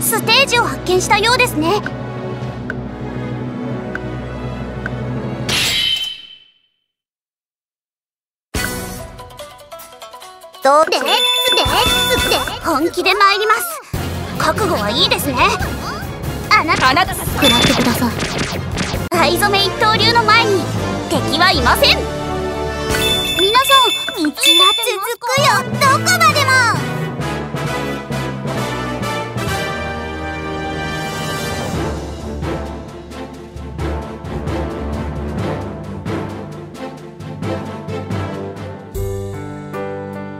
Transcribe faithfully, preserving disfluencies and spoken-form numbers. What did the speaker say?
ステージを発見したようですね。どうででで本気で参ります。覚悟はいいですね。あなたあなた食らってください。藍染め一刀流の前に敵はいません。皆さん、道は続くよ。どこまでも